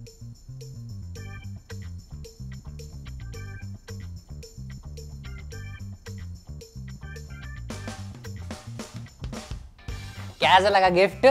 कैसा लगा गिफ्ट?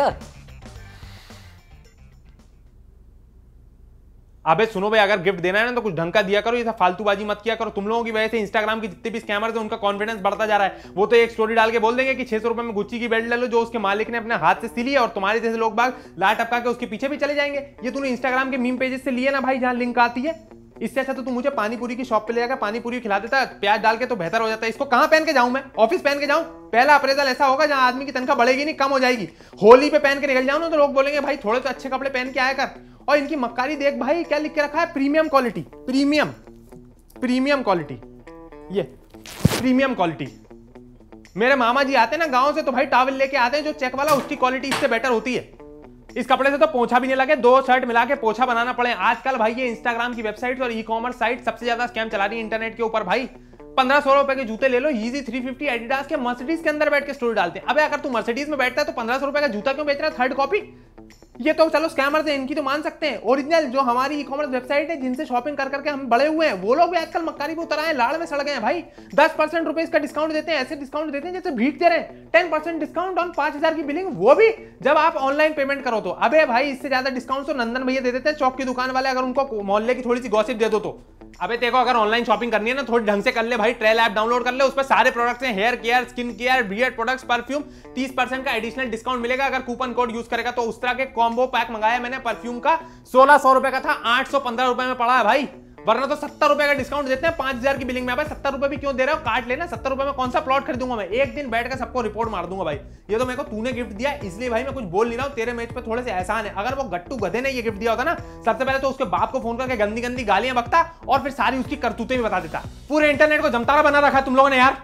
अबे सुनो भाई, अगर गिफ्ट देना है ना तो कुछ ढंग का दिया करो, ये सब फालतूबाजी मत किया करो। तुम लोगों की वजह से इंस्टाग्राम के जितने भी स्कैमर्स हैं उनका कॉन्फिडेंस बढ़ता जा रहा है। वो तो एक स्टोरी डाल के बोल देंगे कि 600 रुपए में गुच्ची की बेल्ट ले लो जो उसके मालिक ने अपने हाथ से सिली है, और तुम्हारे जैसे लोग बाग लाट टपका के उसके पीछे भी चले जाएंगे। ये तूने इंस्टाग्राम के मीम पेजेस से लिए ना भाई, जहां लिंक आती है। इससे अच्छा तो तू मुझे पानी पूरी की शॉप पे ले जाकर पानी पूरी खिला देता, प्याज डाल के, तो बेहतर हो जाता है। इसको कहां पहन के जाऊं मैं? ऑफिस पहन के जाऊं? पहला अप्रेजल ऐसा होगा जहां आदमी की तनख्वाह बढ़ेगी नहीं, कम हो जाएगी। होली पे पहन के निकल जाऊं ना तो लोग बोलेंगे भाई थोड़े तो अच्छे कपड़े पहन के आया कर। और इनकी मक्कारी देख भाई, क्या लिख के रखा है? Premium quality, premium, premium quality, ये प्रीमियम क्वालिटी। मेरे मामा जी आते हैं ना गांव से, तो भाई टॉवल लेके आते हैं जो चेक वाला, उसकी क्वालिटी इससे बेटर होती है। इस कपड़े से तो पोछा भी नहीं लगे, 2 शर्ट मिला के पोछा बनाना पड़े। आजकल भाई ये इंस्टाग्राम की वेबसाइट और ई कॉमर्स साइट सबसे ज्यादा स्कैम चला रही है इंटरनेट के ऊपर। भाई 1500 रुपए के जूते ले लो, Yeezy 350 एडिडास के, मर्सिडीज के अंदर बैठ के स्टोरी डालते हैं। अबे अगर तू मर्सिडीज में बैठता है तो 1500 रुपए का जूता क्यों बेच रहा है थर्ड कॉपी? ये तो चलो स्कैमर्स हैं, इनकी तो मान सकते हैं। ओरिजिनल जो हमारी ई कॉमर्स वेबसाइट है जिनसे शॉपिंग कर करके हम बड़े हुए हैं, वो लोग भी आजकल मक्कारी पे उतर आए, लाड़ में सड़ गए हैं भाई। 10% रुपए का डिस्काउंट देते हैं, ऐसे डिस्काउंट देते हैं जैसे भीख दे रहे हैं। 10% डिस्काउंट ऑन 5000 की बिलिंग, वो भी जब आप ऑनलाइन पेमेंट करो तो। अबे भाई इससे ज्यादा डिस्काउंट तो नंदन भैया दे देते हैं चौक की दुकान वाले, अगर उनको मोहल्ले की थोड़ी सी गॉसिप दे दो तो। अबे देखो, अगर ऑनलाइन शॉपिंग करनी है ना थोड़ी ढंग से कर ले भाई। ट्रेल ऐप डाउनलोड कर ले, उस पर सारे प्रोडक्ट्स हैं, hair care, skin care, beard products, perfume. 30% का एडिशनल डिस्काउंट मिलेगा अगर कूपन कोड यूज करेगा तो। उस तरह के कॉम्बो पैक मंगाया मैंने परफ्यूम का, 1600 रुपए का था, 815 रुपए में पड़ा है भाई। वरना तो 70 रुपए का डिस्काउंट देते हैं 5000 की बिलिंग में। भाई 70 रुपए भी क्यों दे रहे हो, काट लेना। 70 रुपए में कौन सा प्लॉट खरीदूंगा मैं? एक दिन बैठ कर सबको रिपोर्ट मार दूंगा भाई। ये तो मेरे को तूने गिफ्ट दिया इसलिए भाई मैं कुछ बोल नहीं रहा हूं, तेरे मेज पे थोड़े से एहसान है। अगर वो गट्टू गधे ने ये गिफ्ट दिया होता ना, सबसे पहले तो उसके बाप को फोन करके गंदी गंदी गालियां बकता और फिर सारी उसकी करतूतें भी बता देता। पूरे इंटरनेट को जमतारा बना रखा है तुम लोगों ने यार।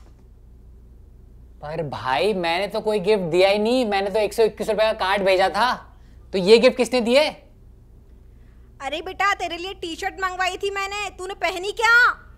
पर भाई मैंने तो कोई गिफ्ट दिया ही नहीं, मैंने तो 121 रुपए का कार्ड भेजा था। तो ये गिफ्ट किसने दिए? अरे बेटा तेरे लिए टी शर्ट मंगवाई थी मैंने, तूने पहनी क्या?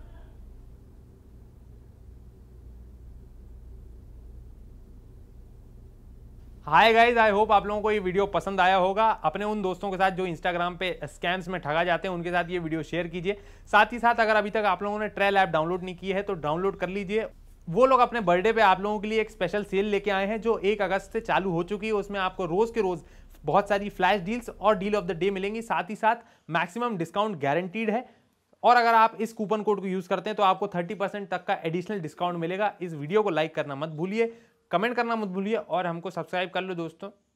हाय गाइस, आई होप आप लोगों को ये वीडियो पसंद आया होगा। अपने उन दोस्तों के साथ जो इंस्टाग्राम पे स्कैम्स में ठगा जाते हैं उनके साथ ये वीडियो शेयर कीजिए। साथ ही साथ अगर अभी तक आप लोगों ने ट्रेल ऐप डाउनलोड नहीं की है तो डाउनलोड कर लीजिए। वो लोग अपने बर्थडे पे आप लोगों के लिए एक स्पेशल सेल लेके आए हैं जो 1 अगस्त से चालू हो चुकी है। उसमें आपको रोज के रोज बहुत सारी फ्लैश डील्स और डील ऑफ द डे मिलेंगी। साथ ही साथ मैक्सिमम डिस्काउंट गारंटीड है। और अगर आप इस कूपन कोड को यूज करते हैं तो आपको 30% तक का एडिशनल डिस्काउंट मिलेगा। इस वीडियो को लाइक करना मत भूलिए, कमेंट करना मत भूलिए और हमको सब्सक्राइब कर लो दोस्तों।